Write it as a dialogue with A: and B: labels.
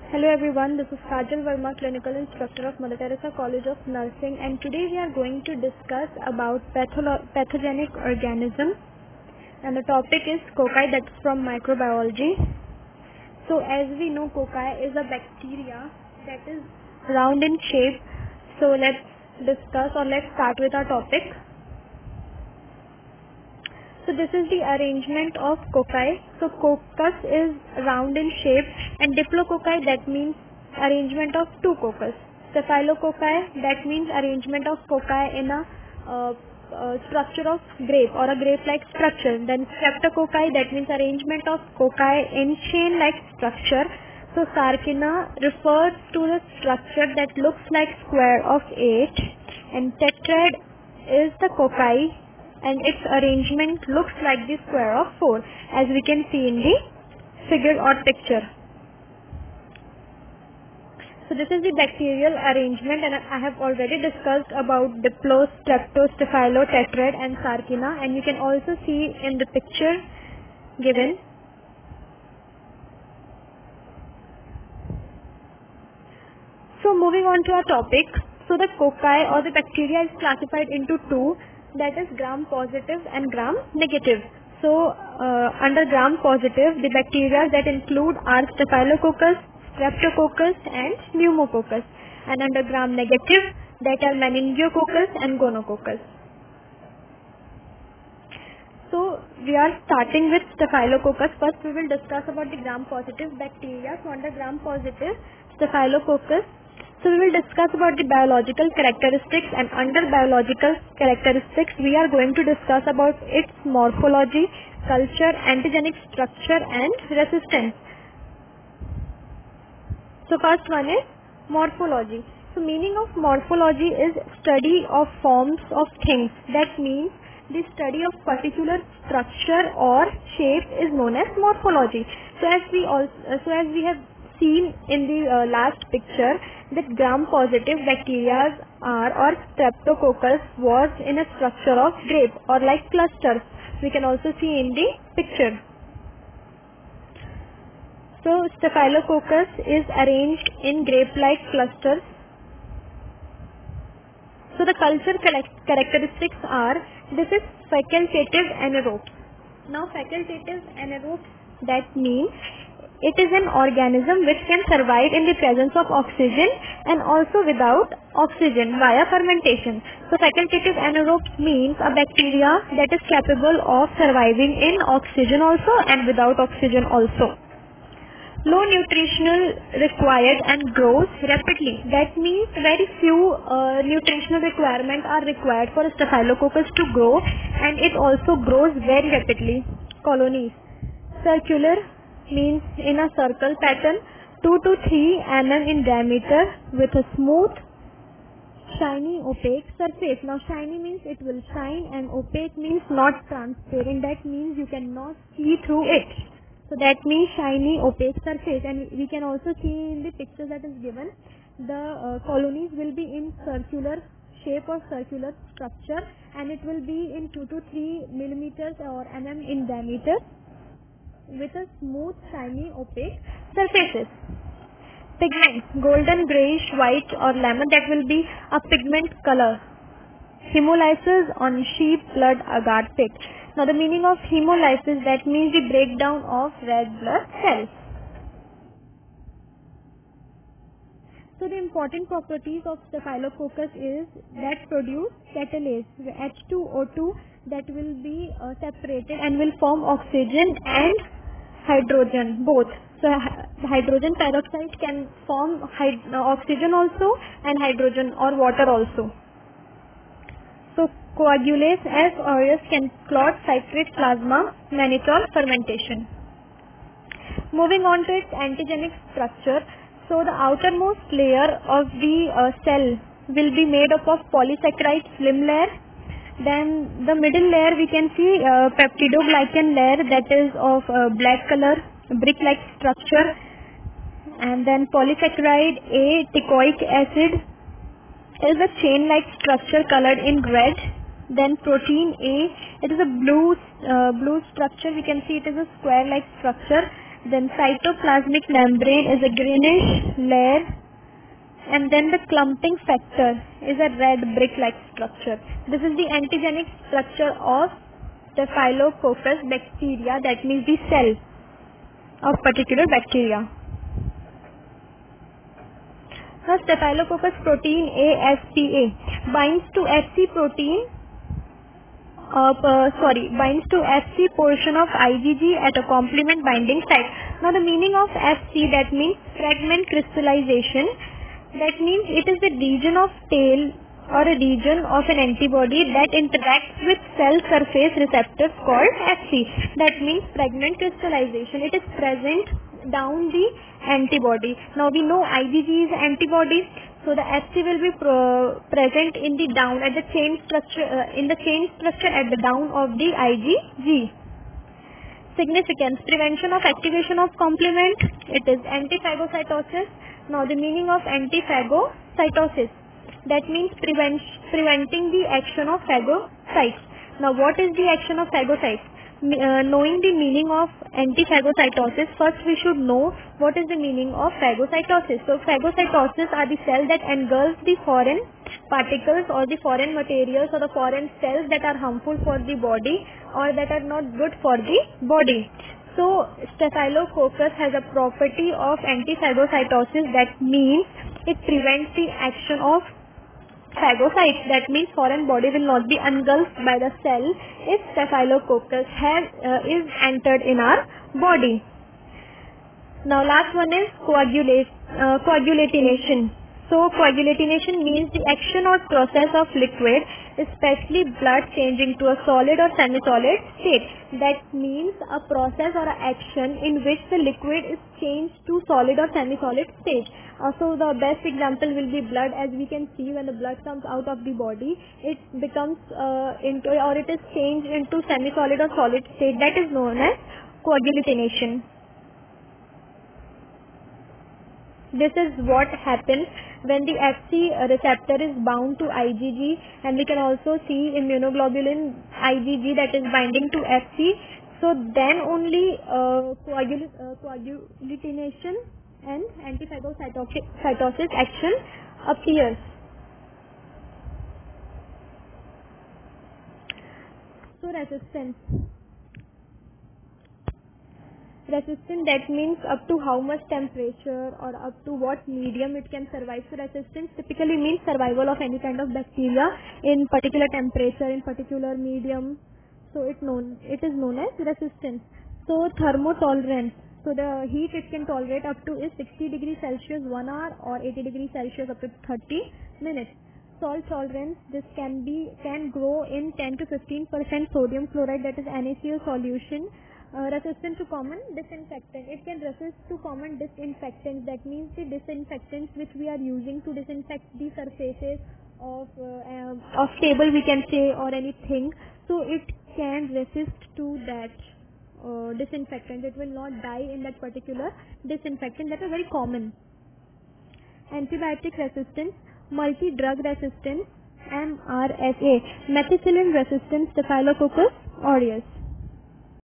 A: Hello everyone, this is Kajal Verma, Clinical Instructor of Mother Teresa College of Nursing, and today we are going to discuss about pathogenic organism, and the topic is cocci, that's from microbiology. So as we know, cocci is a bacteria that is round in shape. So let's start with our topic. So this is the arrangement of cocci. So coccus is round in shape, and diplococci, that means arrangement of two coccus. Staphylococci, that means arrangement of cocci in a structure of grape or a grape-like structure. Then streptococci, that means arrangement of cocci in chain-like structure. So Sarcina refers to the structure that looks like square of 8, and tetrad is the cocci, and its arrangement looks like the square of 4, as we can see in the figure or picture. So this is the bacterial arrangement, and I have already discussed about diplo, strepto, staphylo, tetrad and sarcina, and you can also see in the picture given. So moving on to our topic. So the cocci or the bacteria is classified into two, that is gram positive and gram negative. So under gram positive, the bacteria that include are staphylococcus, streptococcus and pneumococcus, and under gram negative, that are meningococcus and gonococcus. So we are starting with staphylococcus. First we will discuss about the gram positive bacteria. So under gram positive, staphylococcus, so we will discuss about the biological characteristics, and under biological characteristics we are going to discuss about its morphology, culture, antigenic structure and resistance. So first one is morphology. So meaning of morphology is study of forms of things. That means the study of particular structure or shape is known as morphology. So as we have seen in the last picture, that gram positive bacteria are or streptococcus was in a structure of grape or like clusters. We can also see in the picture. So staphylococcus is arranged in grape-like clusters. So the culture characteristics are, this is facultative anaerobes. Now facultative anaerobes, that means it is an organism which can survive in the presence of oxygen and also without oxygen via fermentation. So facultative anaerobes means a bacteria that is capable of surviving in oxygen also and without oxygen also. Low nutritional required and grows rapidly. That means very few nutritional requirements are required for staphylococcus to grow, and it also grows very rapidly. Colonies. Circular means in a circle pattern, 2 to 3 mm in diameter with a smooth, shiny, opaque surface. Now shiny means it will shine, and opaque means not transparent. That means you cannot see through it. So that means shiny, opaque surface, and we can also see in the picture that is given, the colonies will be in circular shape or circular structure, and it will be in 2 to 3 millimeters or mm in diameter with a smooth, shiny, opaque surfaces. Pigment, golden, grayish, white or lemon, that will be a pigment color. Hemolysis on sheep blood agar pig. Now the meaning of hemolysis, that means the breakdown of red blood cells. So the important properties of staphylococcus is that produce catalase, H2O2, that will be separated and will form oxygen and hydrogen both. So hydrogen peroxide can form oxygen also and hydrogen or water also. So coagulase S aureus can clot citrate plasma, mannitol fermentation. Moving on to its antigenic structure. So the outermost layer of the cell will be made up of polysaccharide film layer. Then the middle layer we can see peptidoglycan layer, that is of black color, brick-like structure, and then polysaccharide A, teichoic acid, is a chain-like structure colored in red. Then protein A, it is a blue structure. We can see it is a square-like structure, Then cytoplasmic membrane is a greenish layer, and then the clumping factor is a red brick-like structure. This is the antigenic structure of Staphylococcus bacteria, that means the cell of particular bacteria. Now Staphylococcus protein ASPA binds to FC protein binds to FC portion of IgG at a complement binding site. Now the meaning of FC, that means fragment crystallization. That means it is the region of tail or a region of an antibody that interacts with cell surface receptors called FC. That means fragment crystallization. It is present down the antibody. Now we know IgG is antibody, so the FC will be present in the down at the chain structure at the down of the IgG. Significance: prevention of activation of complement. It is antiphagocytosis. Now the meaning of antiphagocytosis, that means preventing the action of phagocytes. Now what is the action of phagocytes? Knowing the meaning of antiphagocytosis, first we should know what is the meaning of phagocytosis. So phagocytosis are the cells that engulf the foreign particles or the foreign materials or the foreign cells that are harmful for the body or that are not good for the body. So Staphylococcus has a property of antiphagocytosis, that means it prevents the action of phagocytes. That means foreign body will not be engulfed by the cell if Staphylococcus is entered in our body. Now last one is coagulatination. So coagulatination means the action or process of liquid, especially blood, changing to a solid or semi-solid state. That means a process or an action in which the liquid is changed to solid or semi-solid state. So the best example will be blood. As we can see, when the blood comes out of the body, it becomes it is changed into semi-solid or solid state. That is known as coagulatination. This is what happens when the FC receptor is bound to IgG, and we can also see immunoglobulin IgG that is binding to FC. So then only coagulatination and antiphagocytosis action appears. So resistance. Resistance, that means up to how much temperature or up to what medium it can survive. So resistance typically means survival of any kind of bacteria in particular temperature, in particular medium. So it is known as resistance. So thermotolerance. So the heat it can tolerate up to is 60 degrees Celsius 1 hour or 80 degrees Celsius up to 30 minutes. Salt tolerance, this can grow in 10 to 15% sodium chloride, that is NaCl solution. Resistant to common disinfectant. It can resist to common disinfectants. That means the disinfectants which we are using to disinfect the surfaces of table, we can say, or anything. So it can resist to that disinfectant. It will not die in that particular disinfectant. That is very common. Antibiotic resistance, multi-drug resistance, MRSA, methicillin resistant Staphylococcus aureus.